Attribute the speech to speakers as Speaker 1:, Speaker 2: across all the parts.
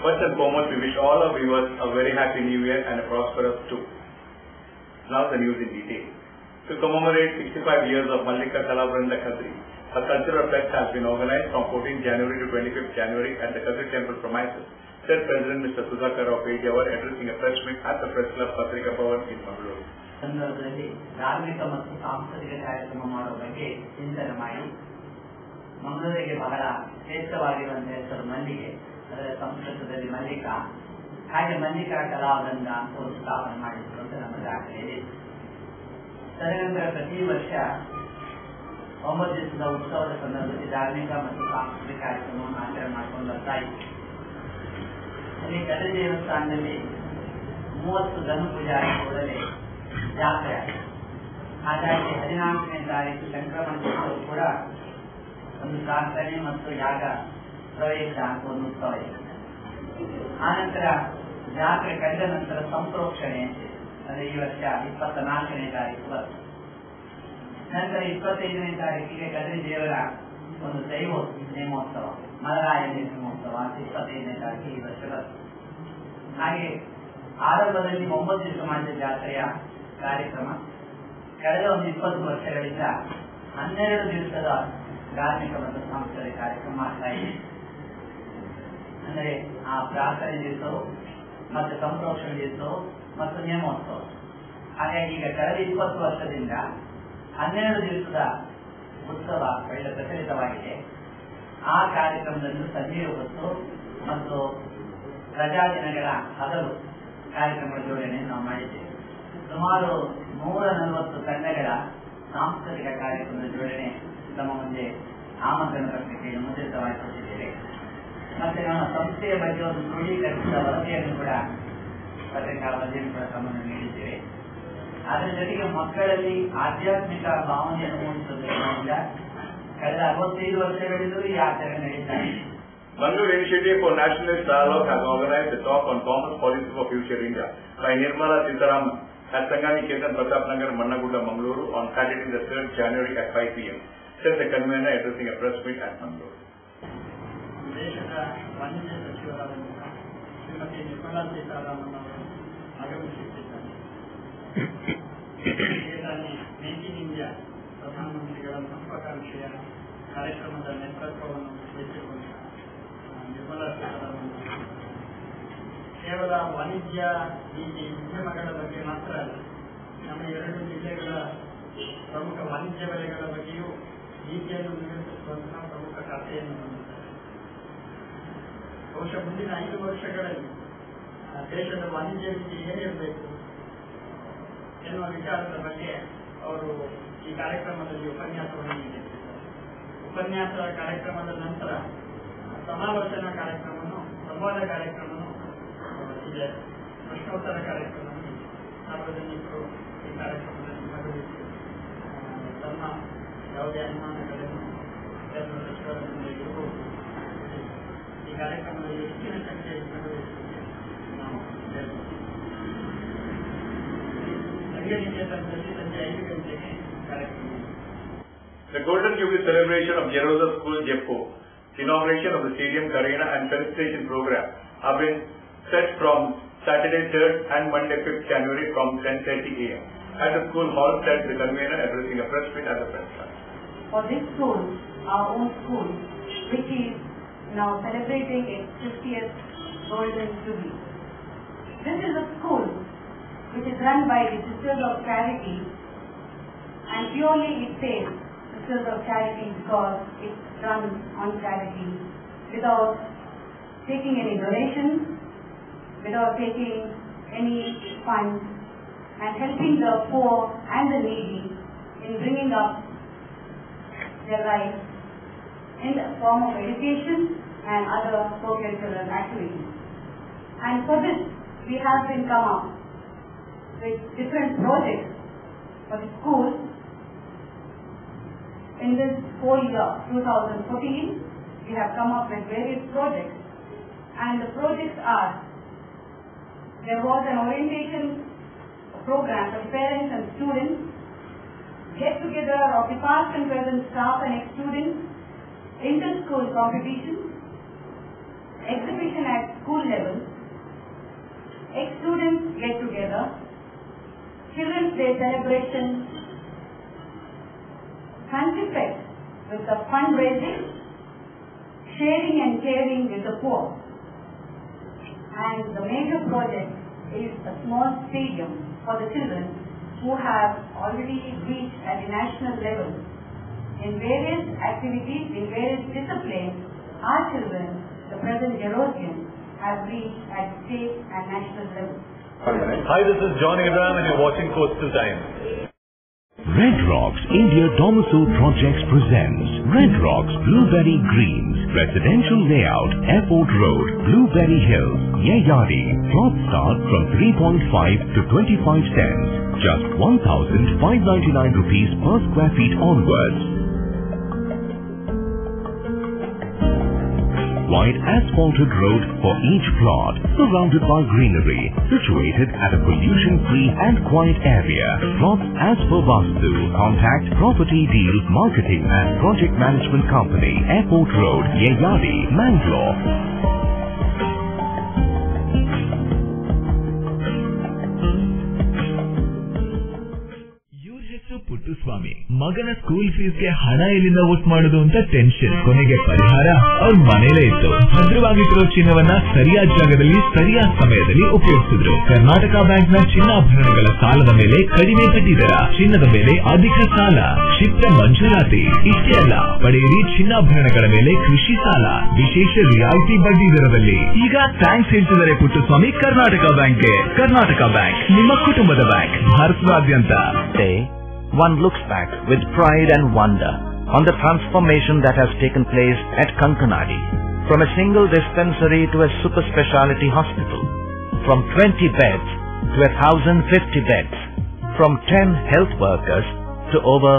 Speaker 1: First and foremost, we wish all our viewers a very happy new year and a prosperous too. Now the news in detail. To commemorate 65 years of Mallika Kalabrinda Kadri, a cultural fest has been organized from 14th January to 25th January at the Kadri Temple premises. Said President Mr. Sudhakar Rao Pediawar addressing a press meet at the Press Club Patrika Bhavan in Mangalore.
Speaker 2: ಸಂದರ್ಭದಲ್ಲಿ ಧಾರ್ಮಿಕ ಮತ್ತು ಸಾಂಸ್ಕೃತಿಕ ಕಾರ್ಯಕ್ರಮ ಮಾಡುವ ಬಗ್ಗೆ ಚಿಂತನೆ ಮಾಡಿ ಮಂಗಳೂರಿಗೆ ಬಹಳ ಶ್ರೇಷ್ಠವಾಗಿರುವಂತಹ ಹೆಸರು ಮಲ್ಲಿಗೆ, ಅದರ ಸಂಸ್ಕೃತದಲ್ಲಿ ಮಲ್ಲಿಕಾ, ಹಾಗೆ ಮಲ್ಲಿಕಾ ಕಲಾವೃಂದ ಅಂತ ಒಂದು ಸ್ಥಾಪನೆ ಮಾಡಿದ್ರು ಅಂತ ನಮ್ಮ ದಾಖಲೆಯಲ್ಲಿ. ತದನಂತರ ಪ್ರತಿ ವರ್ಷ 9 ದಿವಸದ ಉತ್ಸವದ ಸಂದರ್ಭದಲ್ಲಿ ಧಾರ್ಮಿಕ ಮತ್ತು ಸಾಂಸ್ಕೃತಿಕ ಕಾರ್ಯಕ್ರಮವನ್ನು ಆಚರಣೆ ಮಾಡಿಕೊಂಡು ಬರ್ತಾ ಇತ್ತು. ಅಲ್ಲಿ ಕದ್ರಿ ದೇವಸ್ಥಾನದಲ್ಲಿ 30 ಧನು ಪೂಜಾರಿ ಕೂಡಲೇ ಜಾತ್ರೆ ಆಗಿದೆ. ಹಾಗಾಗಿ 14ನೇ ತಾರೀಕು ಸಂಕ್ರಮಣ ದಿವಸವೂ ಕೂಡ ಒಂದು ಪ್ರಾರ್ಥನೆ ಮತ್ತು ಯಾಗ ಪ್ರವೇಶ ಅಂತ ಒಂದು ಉತ್ಸವ ಇದೆ. ಆನಂತರ ಜಾತ್ರೆ ಕಂಡ ನಂತರ ಸಂಪ್ರೋಕ್ಷಣೆ ಅಂದರೆ ಈ ವರ್ಷ 24ನೇ ತಾರೀಕು ಬರ್ತದೆ. ನಂತರ 25ನೇ ತಾರೀಕಿಗೆ ಕದ್ರಿ ದೇವರ ಒಂದು ದೈವ ನೇಮೋತ್ಸವ, ಮಲರಾಯ ನೇಮೋತ್ಸವ ಅಂತ 25ನೇ ತಾರೀಕಿಗೆ ಈ ವರ್ಷ ಬರ್ತದೆ. ಹಾಗೆ ಆರಂಭದಲ್ಲಿ 9 ದಿವಸ ಮಾಡಿದ ಜಾತ್ರೆಯ ಕಾರ್ಯಕ್ರಮ ಕಳೆದ ಒಂದು 20 ವರ್ಷಗಳಿಂದ 12 ದಿವಸದ ಧಾರ್ಮಿಕ ಮತ್ತು ಸಾಂಸ್ಕೃತಿಕ ಕಾರ್ಯಕ್ರಮ ಮಾಡ್ತಾ ಇದೆ. ಅಂದರೆ ಆ ಪ್ರಾರ್ಥನೆ ದಿವಸವು ಮತ್ತು ಸಂಪ್ರೋಕ್ಷಣೆ ದಿವಸವು ಮತ್ತು ನೇಮೋತ್ಸವ. ಹಾಗಾಗಿ ಈಗ ಕಳೆದ 20 ವರ್ಷದಿಂದ 12 ದಿವಸದ ಉತ್ಸವ ಒಳ್ಳೆ ಪ್ರಚಲಿತವಾಗಿದೆ. ಆ ಕಾರ್ಯಕ್ರಮದಲ್ಲಿ ಸಂಜೆಯ ಹೊತ್ತು ಮತ್ತು ರಜಾ ದಿನಗಳ ಹಗಲು ಕಾರ್ಯಕ್ರಮಗಳ ಜೋಡಣೆ ನಾವು ಮಾಡಿದ್ದೇವೆ. ಸುಮಾರು 140 ತಂಡಗಳ ಸಾಂಸ್ಕೃತಿಕ ಕಾರ್ಯಕ್ರಮದ ಜೋಡಣೆ ನಮ್ಮ ಮುಂದೆ ಆಮಂತ್ರಣ ಪತ್ರಿಕೆಯನ್ನು ಮುದ್ರಿತವಾಗಿ ಕೊಟ್ಟಿದ್ದೇವೆ. ಮತ್ತೆ ನಮ್ಮ ಸಂಸ್ಥೆಯ ಬಗ್ಗೆ ಒಂದು ಕ್ರೋಢೀಕರಿಸಿದ ವರದಿಯನ್ನು ಕೂಡ ಪತ್ರಿಕಾ ವರದಿಯನ್ನು ಕೂಡ ತಮ್ಮನ್ನು ನೀಡಿದ್ದೇವೆ. ಅದರ ಜೊತೆಗೆ ಮಕ್ಕಳಲ್ಲಿ ಆಧ್ಯಾತ್ಮಿಕ ಭಾವನೆಯನ್ನು ಮೂಡಿಸುವುದರಿಂದ ಕಳೆದ 65 ವರ್ಷಗಳಿಂದಲೂ ಈ ಆಚರಣೆ ನಡೀತಾ ಇದೆ.
Speaker 1: Mangalore Initiative for Nationalist Dialogue has organized a talk on Commerce Policy for Future India by Nirmala Sitharaman at Sangani Ketan Pratap Nagar, Mannagudda, Mangaluru on Saturday the 3rd January at 5 p.m. Said the convener addressing a press meet at Mangalore.
Speaker 3: ದೇಶದ ವಾಣಿಜ್ಯ ಸಚಿವರಾದಂತಹ ಶ್ರೀಮತಿ ನಿರ್ಮಲಾ ಸೀತಾರಾಮನ್ ಅವರು ಆಗಮಿಸುತ್ತಿದ್ದಾರೆ. Make in India ಪ್ರಧಾನಮಂತ್ರಿಗಳ ಮಹತ್ವಾಕಾಂಕ್ಷೆಯ ಕಾರ್ಯಕ್ರಮದ ನೇತೃತ್ವವನ್ನು ವಹಿಸಿಕೊಂಡ ನಿರ್ಮಲಾ ಸೀತಾರಾಮನ್ ಕೇವಲ ವಾಣಿಜ್ಯ ನೀತಿ ಉದ್ಯಮಗಳ ಬಗ್ಗೆ ಮಾತ್ರ ಅಲ್ಲ, ನಮ್ಮ 2 ಜಿಲ್ಲೆಗಳ ಪ್ರಮುಖ ವಾಣಿಜ್ಯ ವಲಯಗಳ ಬಗ್ಗೆಯೂ ನೀತಿಯನ್ನು ನಿರ್ಮಿಸುವಂತಹ ಪ್ರಮುಖ ಖಾತೆಯನ್ನು ಹೊಂದಿದ್ದಾರೆ. ಬಹುಶಃ ಮುಂದಿನ 5 ವರ್ಷಗಳಲ್ಲಿ ದೇಶದ ವಾಣಿಜ್ಯ ನೀತಿ ಹೇಗಿರಬೇಕು ಎನ್ನುವ ವಿಚಾರದ ಬಗ್ಗೆ ಅವರು ಈ ಕಾರ್ಯಕ್ರಮದಲ್ಲಿ ಉಪನ್ಯಾಸವನ್ನು ನೀಡಿದ್ದಾರೆ. ಉಪನ್ಯಾಸ ಕಾರ್ಯಕ್ರಮದ ನಂತರ ಸಮಾಲೋಚನಾ ಕಾರ್ಯಕ್ರಮವನ್ನು, ಸಂವಾದ ಕಾರ್ಯಕ್ರಮವನ್ನು ಇದೆ, ಪ್ರಶ್ನೋತ್ತರ ಕಾರ್ಯಕ್ರಮವನ್ನು ಸಾರ್ವಜನಿಕರು ಈ ಕಾರ್ಯಕ್ರಮದಲ್ಲಿ ಭಾಗವಹಿಸಿ ತಮ್ಮ ಯಾವುದೇ ಅನುಮಾನಗಳನ್ನು ಸಚಿವರ ಮುಂದೆ ಇರಬಹುದು. ಈ ಕಾರ್ಯಕ್ರಮದಲ್ಲಿ ಹೆಚ್ಚಿನ ಸಂಖ್ಯೆಯಲ್ಲಿ ಭಾಗವಹಿಸುವಂತೆ ನಾವು ಹೇಳ್ಬೋದು. ಸಂಘನಿಕೇತನದಲ್ಲಿ ಸಂಜೆ 5 ಗಂಟೆಗೆ ಕಾರ್ಯಕ್ರಮ.
Speaker 1: The Golden Jubilee celebration of Jerusalem School Jeppo, inauguration of the stadium, arena and felicitation program have been set from Saturday 3rd and Monday 5th January from 10:30 a.m. at the school hall, said the convener addressing a press meet at the press club.
Speaker 4: For this school, our own school, which is now celebrating its 50th Golden Jubilee. This is a school which is run by the Sisters of Charity, and purely it says Sisters of Charity because it's run on charity, without taking any donations, without taking any funds, and helping the poor and the needy in bringing up their lives in the form of education and other co-curricular activities. And for this, we have been come up with different projects for the school. In this whole year, 2014, we have come up with various projects, and the projects are: there was an orientation program for parents and students, get together of the past and present staff and ex-students, inter-school competitions, exhibition at school level, ex-students get together, Children's Day celebration, Country Fest with the fundraising, sharing and caring with the poor. And the major project is a small stadium for the children who have already reached at the national level. In various activities, in various disciplines, our children, the present Jerosians, have reached at state and national level.
Speaker 5: Hi, this is John Abraham and you're watching Coastal Times.
Speaker 6: Red Rocks India Domicile Projects presents Red Rocks Blueberry Greens Residential Layout, Airport Road, Blueberry Hills, Yeyadi. Plots start from 3.5 to 25 cents, just 1,599 rupees per square feet onwards. Wide asphalted road for each plot, surrounded by greenery, situated at a pollution-free and quiet area. Plots as per Vastu. Contact Property Deals Marketing and Project Management Company, Airport Road, Yeyadi, Mangalore.
Speaker 7: ಪುಟ್ಟುಸ್ವಾಮಿ ಮಗನ school ಫೀಸ್ಗೆ ಹಣ ಎಲ್ಲಿಂದ ಒಟ್ಟು ಮಾಡೋದು ಅಂತ tension. ಕೊನೆಗೆ ಪರಿಹಾರ ಅವ್ರ ಮನೇಲೇ ಇತ್ತು. ಭದ್ರವಾಗಿಟ್ಟಿರೋ ಚಿನ್ನವನ್ನ ಸರಿಯಾದ ಜಾಗದಲ್ಲಿ ಸರಿಯಾದ ಸಮಯದಲ್ಲಿ ಉಪಯೋಗಿಸಿದ್ರು. ಕರ್ನಾಟಕ ಬ್ಯಾಂಕ್ ನ ಚಿನ್ನಾಭರಣಗಳ ಸಾಲದ ಮೇಲೆ ಕಡಿಮೆ ಬಡ್ಡಿ ದರ, ಚಿನ್ನದ ಮೇಲೆ ಅಧಿಕ ಸಾಲ, ಕ್ಷಿಪ್ರ ಮಂಜೂರಾತಿ. ಇಷ್ಟೇ ಅಲ್ಲ, ಪಡೆಯಿರಿ ಚಿನ್ನಾಭರಣಗಳ ಮೇಲೆ ಕೃಷಿ ಸಾಲ ವಿಶೇಷ ರಿಯಾಯಿತಿ ಬಡ್ಡಿ ದರದಲ್ಲಿ. ಈಗ ಥ್ಯಾಂಕ್ಸ್ ಹೇಳ್ತಿದ್ದಾರೆ ಪುಟ್ಟುಸ್ವಾಮಿ ಕರ್ನಾಟಕ ಬ್ಯಾಂಕ್ಗೆ. ಕರ್ನಾಟಕ ಬ್ಯಾಂಕ್ ನಿಮ್ಮ ಕುಟುಂಬದ ಬ್ಯಾಂಕ್, ಭಾರತದಾದ್ಯಂತ.
Speaker 8: One looks back with pride and wonder on the transformation that has taken place at Kankanadi, from a single dispensary to a super speciality hospital, from 20 beds to 1,050 beds, from 10 health workers to over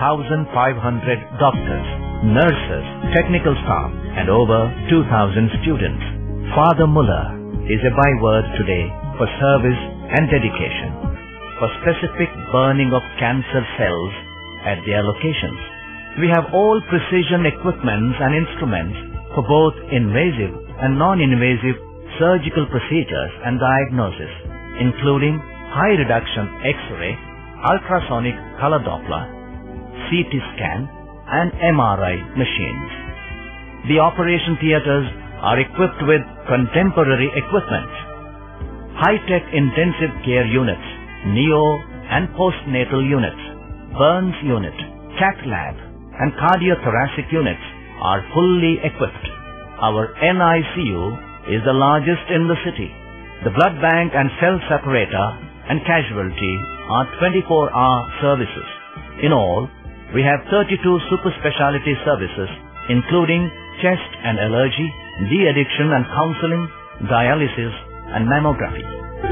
Speaker 8: 1,500 doctors, nurses, technical staff and over 2,000 students. Father Muller is a byword today for service and dedication, for specific burning of cancer cells at their locations. We have all precision equipments and instruments for both invasive and non-invasive surgical procedures and diagnosis, including high reduction X-ray, ultrasonic color Doppler, CT scan and MRI machines. The operation theatres are equipped with contemporary equipment, high-tech intensive care units, neo and postnatal units, burns unit, cath lab and cardiothoracic units are fully equipped. Our NICU is the largest in the city. The blood bank and cell separator and casualty are 24-hour services. In all, we have 32 super speciality services including chest and allergy, de-addiction and counseling, dialysis and mammography.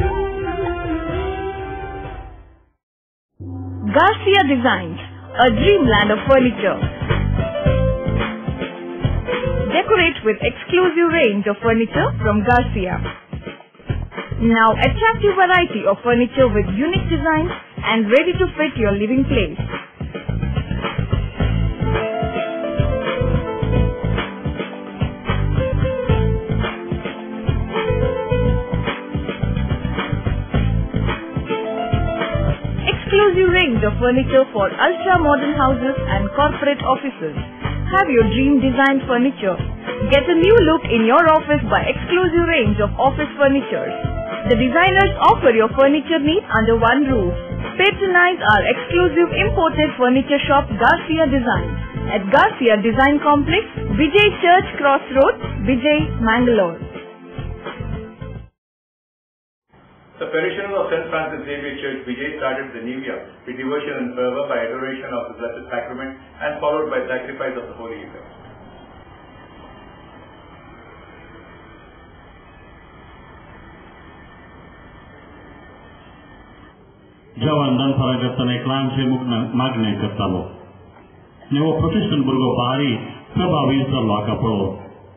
Speaker 9: Garcia Designs, a dreamland of furniture. Decorate with exclusive range of furniture from Garcia. Now attractive variety of furniture with unique designs and ready to fit your living place. Exclusive range of furniture for ultra-modern houses and corporate offices. Have your dream designed furniture. Get a new look in your office by exclusive range of office furniture. The designers offer your furniture needs under one roof. Patronize our exclusive imported furniture shop Garcia Designs at Garcia Design Complex, Vijay Church Cross Road, Vijay, Mangalore.
Speaker 1: The parishioners of St. Francis Xavier Church, Vijay, started the new year with devotion and fervor by adoration of the Blessed Sacrament and followed by sacrifice of the Holy Eucharist.
Speaker 10: जवान फरकताना एकलांचे मागणे करतालो नेवो Protestant भुरगो भारी प्रभावी जाल्लो हाका पळोवन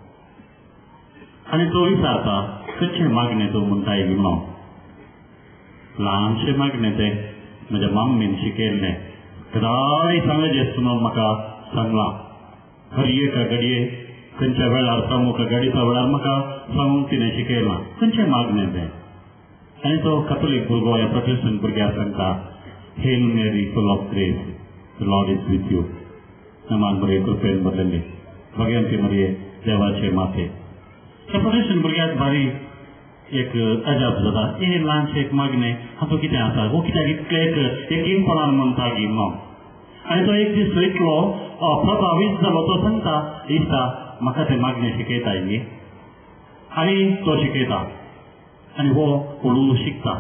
Speaker 10: आनी तो विचारता कशें मागणे तूं म्हणटा गेलो ल्हानशें मागणे तें म्हज्या मम्मीन शिकयल्लें कदाळी सांगत आसतना म्हाका सांगलां हर एका घडये खंयच्या वेळार प्रमुख गडिता वेळार म्हाका सांगूंक तिणें शिकयलां खंयचें मागणें तें. आनी तो कॅथोलीक भुरगो ह्या प्रोटेस्टंट भुरग्याक सांगता, hail Mary full of grace, the Lord is with you. नमान बरे कृपेन बदलले भगवंती मरिये देवाचे माते. त्या प्रोटेस्टंट भुरग्याक भारी एक अजाप जाता, हे ल्हानशें एक मागणें हातूं कितें आसा, वो कित्याक इतलें एकीनपणान म्हणटा गी न्हू. आनी तो एक दीस इतलो प्रभावीत जालो, तो सांगता दिसता म्हाका तें मागणें शिकयता न्ही. आनी तो शिकयता आनी हो हळू शिकता.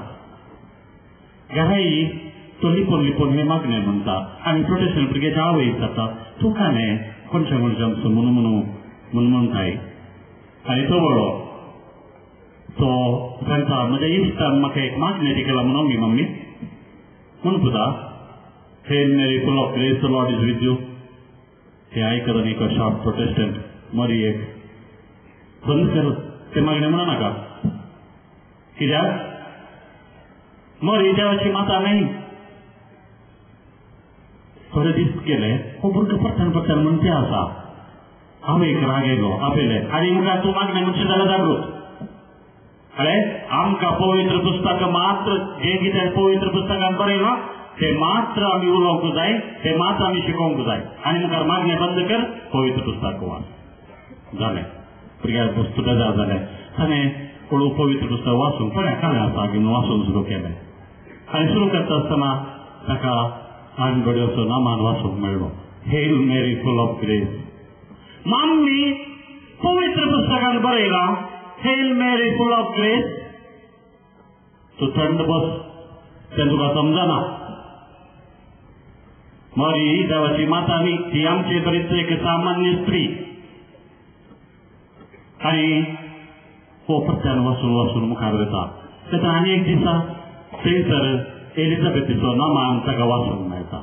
Speaker 10: घराई तो लिपोन लिपोन हें मागणें म्हणटा आनी प्रोटेस्टंट भुरग्याच्या आवयक जाता, तुका न्ही कोणच्या मनशांचो म्हणटाय. आनी तो वळो तो सांगता, म्हज्या इश्टान म्हाका एक मागणें शिकयला म्हणून न्ही मम्मी, म्हणून सुद्दां hail Mary full of grace, the Lord is with you. हे आयकत आनी एक शॉर्ट प्रोटेस्टंट मरी एक बंद कर ते मागणें म्हणा नाका. कित्याक मरी देवाची माता न्ही. थोडे दीस गेले, हो भुरगो परतन म्हणचे आसा. हांव एक राग येयलो आपयले आनी मुखार तूं मागणें म्हणचे जाल्यार जागृत. अरे आमकां पवित्र पुस्तक मात्र जे कितें पवित्र पुस्तकान बरयलां ते मात्र आमी उलोवंक जाय, ते मात्र आमी शिकोवंक जाय. आनी मुखार मागणें बंद कर, पवित्र पुस्तक वाच. जालें. भुरग्याक वस्तू बेजार जालें. ताणें हळू पवित्र पुस्तक वाचूंक बरें कालें आसा घेवन वाचूंक सुरू केलें. आनी सुरू करता आसतना ताका आनगड्योचो नामान वाचूंक मेळ्ळो, hello Mary full of grace. Mummy पवित्र पुस्तकान बरयलां hello Mary full of grace. तूं थंड बस, तें तुका समजना. मरी देवाची माता न्ही, ती आमचे बरीच एक सामान्य स्त्री. आनी हो प्रत्यान वाचून वाचून मुखार वता. तेन्ना आनी एक दिसा थंयसर एलिझाबेथीचो नामान ताका वाचूंक मेळटा.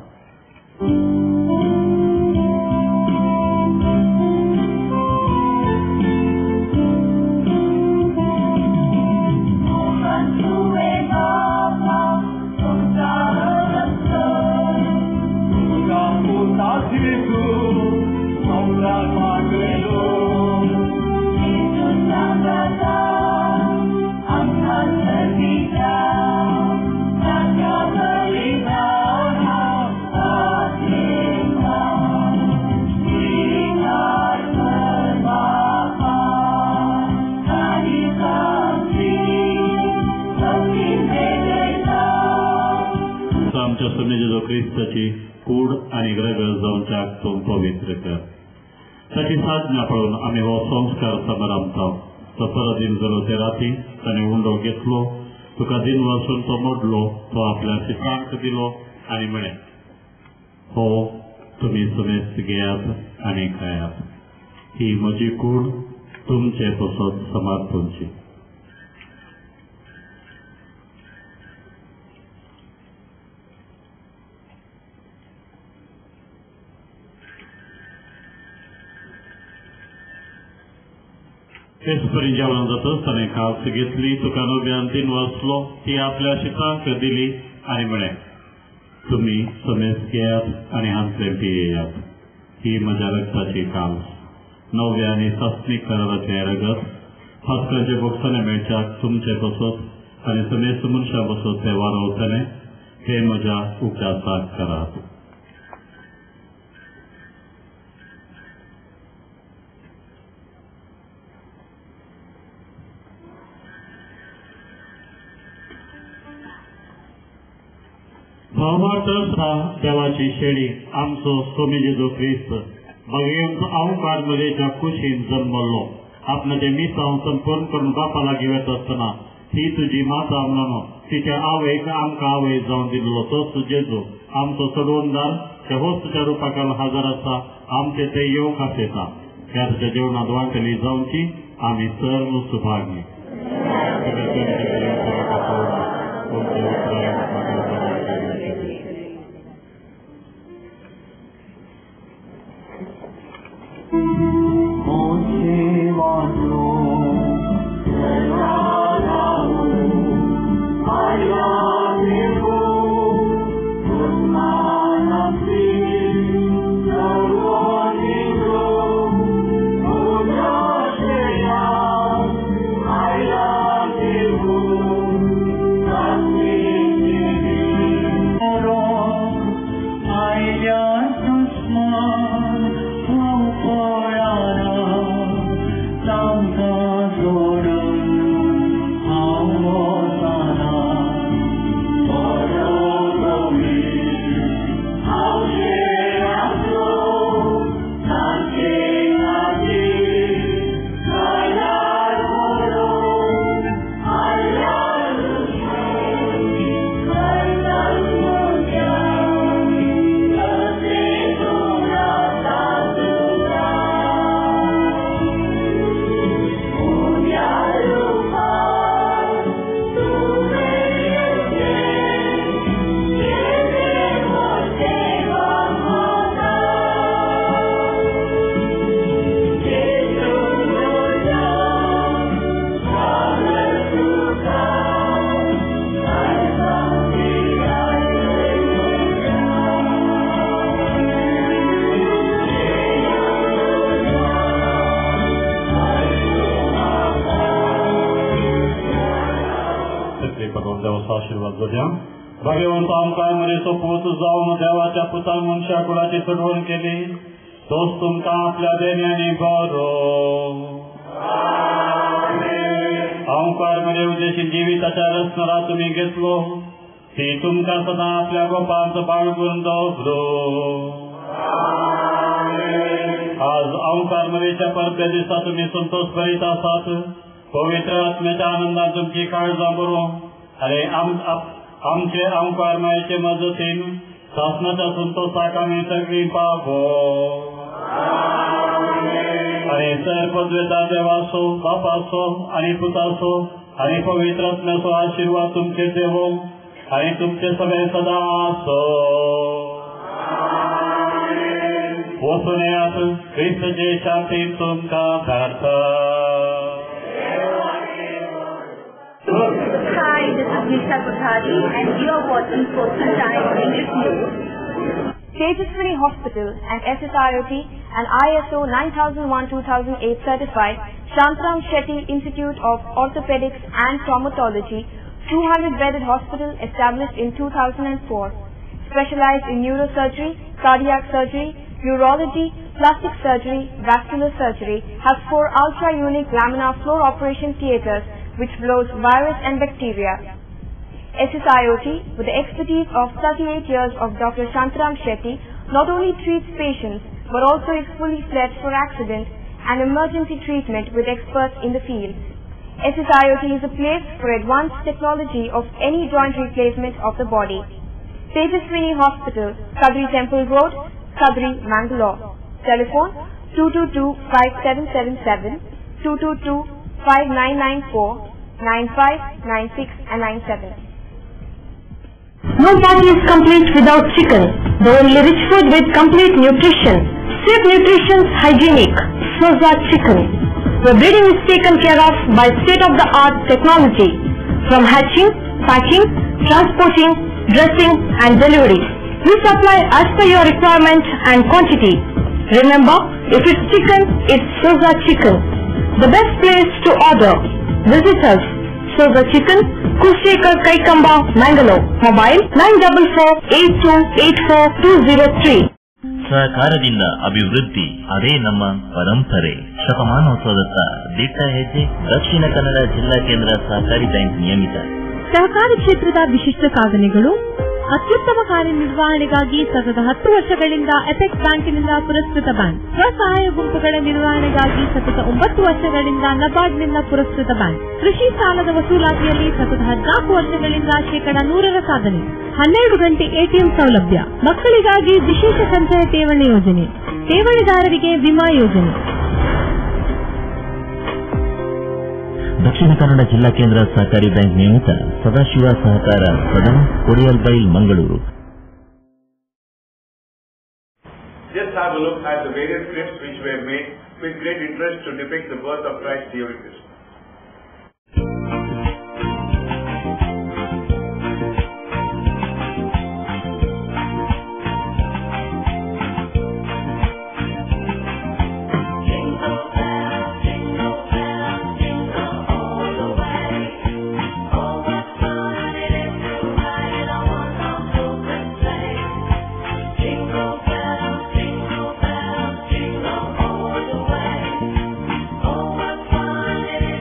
Speaker 10: क्रिस्ताची कूड आनी गरगळ जावन जागतून पवित्र कर. ताची साधना पळोवन आमी हो संस्कार समारंभता. तो परदीन जालो ते राती ताणें उंडो घेतलो, तुका दिन वचून तो मोडलो, तो आपल्या शिपांक दिलो आनी म्हळें, हो तुमी समेस्त घेयात आनी खायात. ही म्हजी कूड तुमचे पसत समारपूंची. तेचपरी जेवण जातच ताणें कास घेतली, तुका नव्यान दिन वचलो, ती आपल्या शितांक दिली आनी म्हळें, तुमी समेस्त घेयात आनी हांतले पियेयात. ही म्हज्या रगताची कास, नव्या आनी सस्तीक कराराचें रगत. हस्काचे भोगतले मेळच्याक तुमचे बसत आनी समेस्त मनशां बसत ते वारवतले. हे म्हज्या उगडासाक करात. भावार्था देवाची शेळी आमचो स्वामी जेजू ख्रिस्त भगवंत अवकार मरेच्या खुशीन जन्मलो. आपणाचे मिसांव संपूर्ण करून बापा लागीं वता आसतना ही तुजी माता म्हणून तिच्या आवयक आमकां आवय जावन दिल्लो तोच जेजू आमचो सोडवणदार त्या होस्टच्या रुपाकाल हजर आसा. आमचे ते येवंक आसयता. ह्या तुज्या जेवणांत वांटली जावची आमी सर्व सुभाग्य.
Speaker 11: Oh
Speaker 10: घ्या. भगवंत ओंकारमध्ये सोपवत जाऊन देवाच्या पुतान मनशा कुळाची सडवण केली. तोच तुमका आपल्या देण्याने बरो. ओंकारमध्ये उद्देशी जीविताच्या रचनाला तुम्ही घेतलो. ती तुमका सदा आपल्या गोपांचं बाळगून दवरो. आज ओंकारमध्येच्या परत्या दिवसात तुम्ही संतोष करीत असात. पवित्र आत्म्याच्या आनंदात तुमची काळजा बरो. अरे आमचे ओंकारमयाचे मदतीन शासनाच्या संतोषाकामी सगळी पावो. आणि सर्वपदवेता देवासो बापासो आणि पुतासो आणि पवित्र आत्म्यासो आशीर्वाद तुमचे देवो आणि तुमचे सगळे सदा असो. वसुनेयात ख्रिस्तचे शांती तुमका धारता.
Speaker 9: Hi, this is Nisha Kothari and you are watching Coastal Times English News. Tejaswini Hospital and SSIOT and ISO 9001-2008 certified Shantram Shetty Institute of Orthopedics and Traumatology 200-bedded hospital established in 2004. Specialized in neurosurgery, cardiac surgery, urology, plastic surgery, vascular surgery, has 4 ultra-unique laminar floor operation theatres which blows virus and bacteria. SSIOT, with the expertise of 38 years of Dr. Shantram Shetty, not only treats patients but also is fully fledged for accident and emergency treatment with experts in the field. SSIOT is a place for advanced technology of any joint replacement of the body. Tejaswini Hospital, Kadri Temple Road, Kadri, Mangalore. Telephone 222-5777, 222-5994, 9596 and 97.
Speaker 11: No party is complete without chicken. The only rich food with complete nutrition. Safe nutrition, hygienic. Soza Chicken. The breeding is taken care of by state-of-the-art technology. From hatching, packing, transporting, dressing and delivery. We supply as per your requirement and quantity. Remember, if it's chicken, it's Soza Chicken. The best place to order. Visit us. Soza Chicken, Kushekar Kaikamba, Mangalore. Mobile 944-8284-203.
Speaker 12: ಸಹಕಾರದಿಂದ ಅಭಿವೃದ್ಧಿ ಅದೇ ನಮ್ಮ ಪರಂಪರೆ. ಶತಮಾನೋತ್ಸವದತ್ತ ದಿಟ್ಟ ಹೆಜ್ಜೆ. ದಕ್ಷಿಣ ಕನ್ನಡ ಜಿಲ್ಲಾ ಕೇಂದ್ರ ಸಹಕಾರಿ ಬ್ಯಾಂಕ್ ನಿಯಮಿತ.
Speaker 13: ಸಹಕಾರಿ ಕ್ಷೇತ್ರದ ವಿಶಿಷ್ಟ ಸಾಧನೆಗಳು. ಅತ್ಯುತ್ತಮ ಕಾರ್ಯನಿರ್ವಹಣೆಗಾಗಿ ಸತತ 10 ವರ್ಷಗಳಿಂದ ಎಪೆಕ್ಸ್ ಬ್ಯಾಂಕಿನಿಂದ ಪುರಸ್ಕೃತ ಬ್ಯಾಂಕ್. ಸ್ವಸಹಾಯ ಗುಂಪುಗಳ ನಿರ್ವಹಣೆಗಾಗಿ ಸತತ 9 ವರ್ಷಗಳಿಂದ ನಬಾರ್ಡ್ನಿಂದ ಪುರಸ್ಕೃತ ಬ್ಯಾಂಕ್. ಕೃಷಿ ಸಾಲದ ವಸೂಲಾತಿಯಲ್ಲಿ ಸತತ 14 ವರ್ಷಗಳಿಂದ 100% ಸಾಧನೆ. 12 ಗಂಟೆ ಎಟಿಎಂ ಸೌಲಭ್ಯ. ಮಕ್ಕಳಿಗಾಗಿ ವಿಶೇಷ ಸಂಚಯ ಠೇವಣಿ ಯೋಜನೆ. ಠೇವಣಿದಾರರಿಗೆ ವಿಮಾ ಯೋಜನೆ.
Speaker 12: ದಕ್ಷಿಣ ಕನ್ನಡ ಜಿಲ್ಲಾ ಕೇಂದ್ರ ಸಹಕಾರಿ ಬ್ಯಾಂಕ್ ನಿಯಮಿತ ಸದಾಶಿವ ಸಹಕಾರ ಸದನ, Kodialbail, Mangaluru.
Speaker 1: Just have a look at the various scripts which were made with great interest to depict the birth of Christ during this.
Speaker 14: Oh, what fun it is.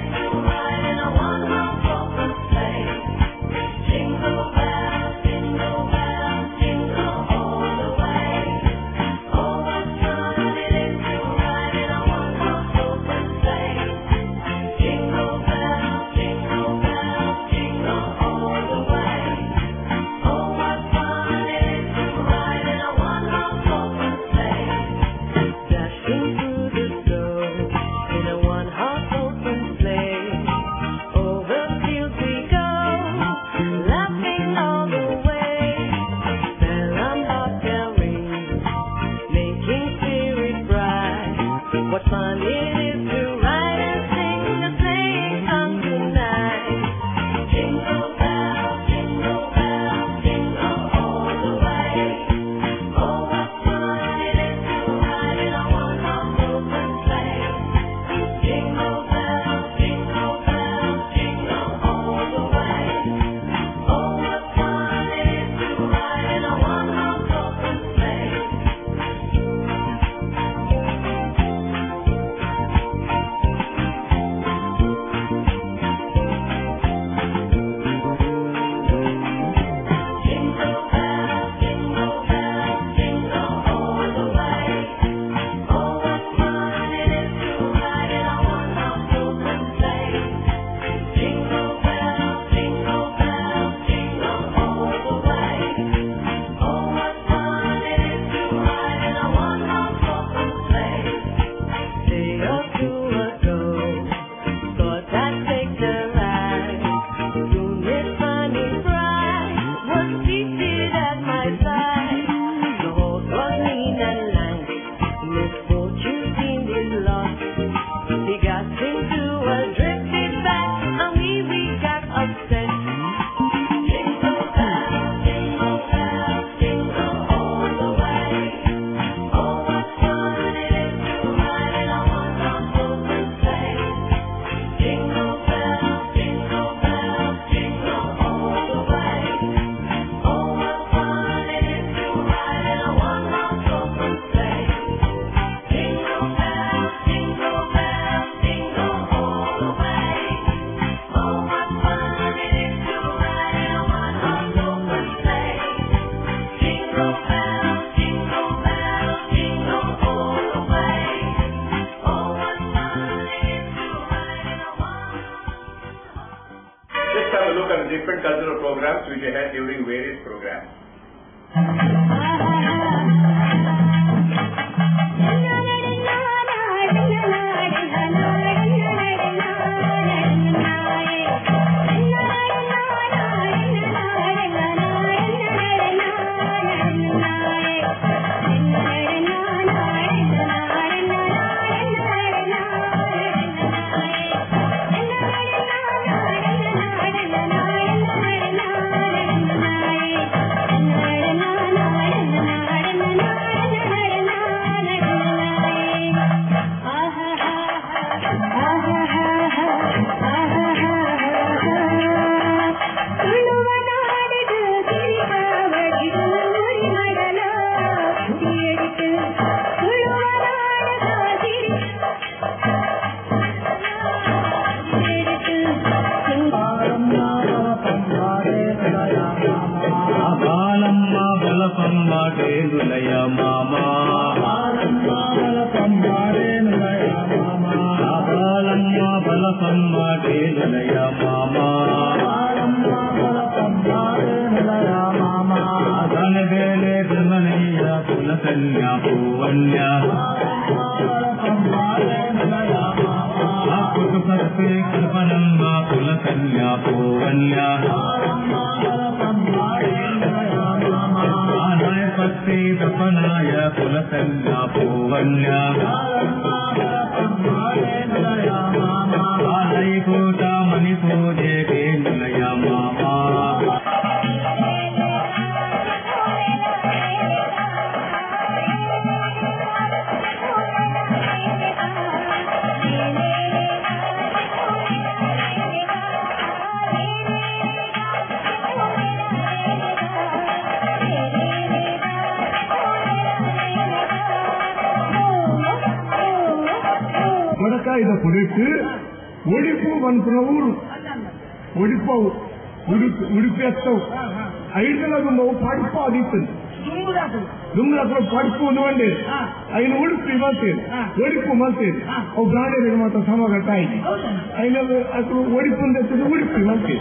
Speaker 1: cultural programs which they had during various programs.
Speaker 14: Odipu ಬಂತು ಊರು ಒಡಿಪವು ಉಡುಪೆತ್ತವು ಐದನದು ನಾವು ಪಡುಪು ಆದಿತ್ತು ದುಂಗು ಪಡುಪು ಒಂದೇ ಐನ ಉಡುಪಿ ಮಲ್ತೇನೆ ಒಡಿಪು ಮಲ್ತೇನೆ ಅವು ಗಾಡಿಗಳಿಗೆ ಮಾತ್ರ ಸಮಘಟ್ಟ ಆಯ್ತು ಐನ ಅದು ಒಡಿಪು ಉಡುಪಿ ಮಲ್ತೇನೆ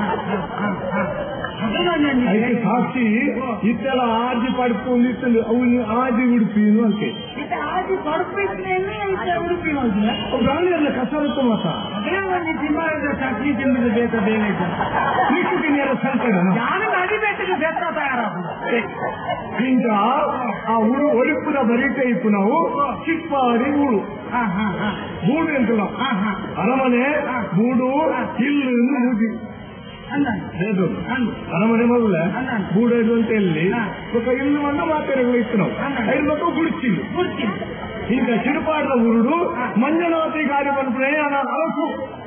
Speaker 14: అయితే సాక్షి ఇతర ఆది పడుతుంది అవును ఆది ఉడిపి అంతే
Speaker 3: ఆది పడుపు ఉడిపి
Speaker 14: గాలి కసరత్తు మాత
Speaker 3: చట్నీ తిన్నది ಬೇಕ ಬೇಗ
Speaker 14: ಸಂಕಟ
Speaker 3: ಅಡಿ ಬೇಟಕ್ಕೆ ಬೇಕ ತಯಾರಾಗ
Speaker 14: ఇంకా ఆ ఊరు ఒడిపున బరిటే ఇప్పు ನಾವು ಚಿಪ್ಪಾಡಿ ಊರು ಮೂಡು ಎಂತಲ್ಲ ಅರಮನೆ ಮೂಡು ಇಲ್ಲು ಮೂಡಿ లేదు అరమనే మొదల మూడైదు అంటే వెళ్ళి ఒక ఇల్లు వల్ల మాత్రమే ఇస్తున్నాం 5 మొత్తం గుడిచింది ఇంకా చిరుపాట్ల ఊరుడు మంజనాథి గారి పనుపునే అరసు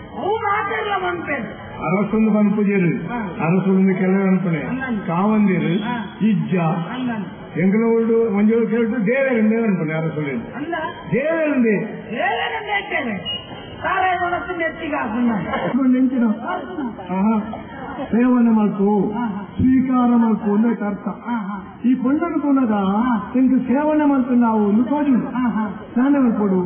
Speaker 14: అరసుంది పనుపు చేరు అరసుంది కెళ్ళ అనుకునే కావందిరు ఇజ్జ ఎంగళోడు మంజోడు కేడు దేవేరుండే అనుకునే అరసులు దేవేరుంది ಸೇವನೆ ಮಾಡ್ಕೋ ಸ್ವೀಕಾರ ಮಾಡ್ಕೋ ಅನ್ನೋಕೆ ಅರ್ಥ ಈ ಪಂಡನ ಕೊನಗ ನಿಂಗೆ ಸೇವನೆ ಮಾಡ್ಕೊಂಡು ನಾವು ಒಂದು ಕೊಡು ಸ್ನಾನ ಮಾಡ್ಕೊಡು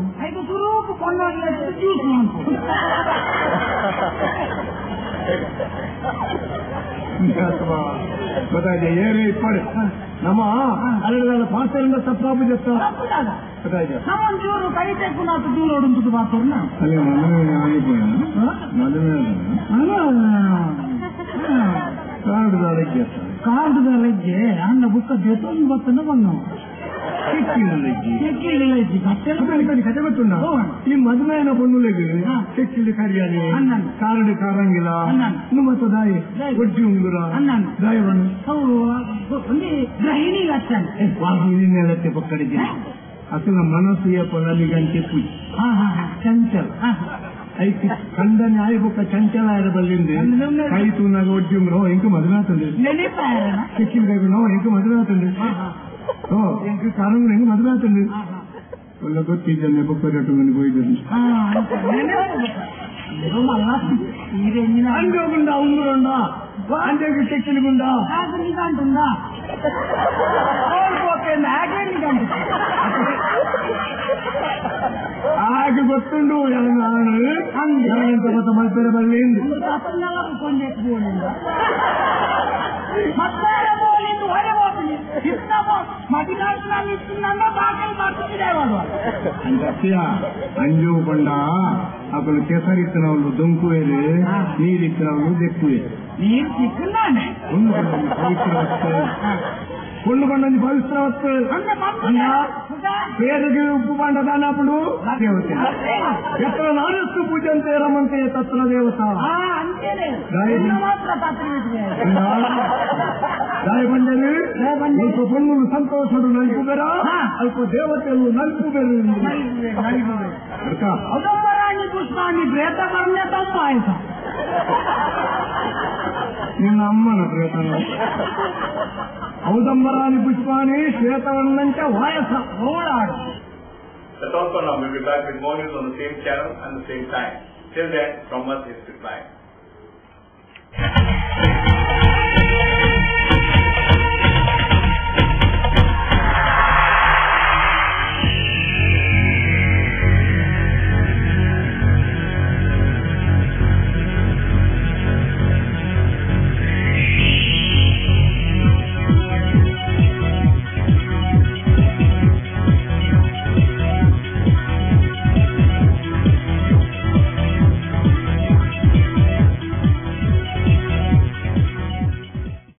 Speaker 14: बताइए ये रे पड़े नम अलग पास तप्पाबु చెప్తా बताइए
Speaker 3: చూరు కైతే నాకు దూరం ఉంటుంది మాత్రం
Speaker 14: అదే మదన ఆగిపోయా ಕಾರ್ಡ್ ಲಗ್ಗೆ ಅನ್ನ ಬುಕ್ಕ ಜೊತೆ ಬರ್ತನ ಬಂದು కథ పెట్టున్నా ఈ మధుమైన పన్నులకి చెక్కిళ్ళు కరియాలి కారడు కారంగిలా నువ్వు మొత్తం దాయి వడ్డీ ఉంగురా దాయవను
Speaker 3: గ్రహిణి
Speaker 14: వాటి పక్కడికి అసలు మనసు ఏ పొలాలి అని చెప్పి చంచల్ అయితే కందని ఆయొక్క చంచలాయ బల్లింది కైతు నాకు వడ్డీ ఉంగురో ఇంక మధురాతుంది చెక్కిళ్ళు కైకున్నావు ఇంక మధురాతుంది ఇంక కారం ఇంక మధురాతుంది వాళ్ళ ಗೊತ್ತಿದ್ದ ಬೊಕ್ಕರಟ್ಟು ಮನೆ ಹೋಯ್ತು అంటుకుండా ఉంగురుండా అంటే చెక్కిలుగుండా
Speaker 3: అంటుందా
Speaker 14: ಆಗ ಗೊತ್ತುಂಡು ಮಲ್ಪೆರ ಬಲ್ಲಿಂದು అతను కొన్ని ఎక్కువ మధ్యాహ్నం పోలేదు ఒరే పోతుంది ఇస్తున్నామో మధ్యాహ్నం ఇస్తున్నామో బాగా మార్చుకునేవాడు అంజుకొండ అప్పుడు కేసరి ఇచ్చిన వాళ్ళు దొంకువేలే నీరు ఇచ్చిన వాళ్ళు దెక్కువే నీరు చిక్కున్నానే పవిత్ర వస్తే కొండకొండ పవిత్ర వస్తే పేరుకి ఉప్పు పంట దానప్పుడు దేవత ఎక్కడ నానస్తు పూజంతే రమంతే తత్ర దేవత దాయబండలు అల్ప పొన్నులు సంతోషుడు నలుపు బెర అల్ప దేవతలు నలుపు బెరు ఔదంబరాన్ని పుష్పాన్ని ప్రేత వర్ణతో పాయసం నిన్న అమ్మను ప్రేతను ఔదంబరాన్ని పుష్పాన్ని శ్వేతవర్ణంటే వాయస ఓడాడు.
Speaker 1: That's all for now. We'll be back with more news on the same channel and the same time. Till then, from us is goodbye.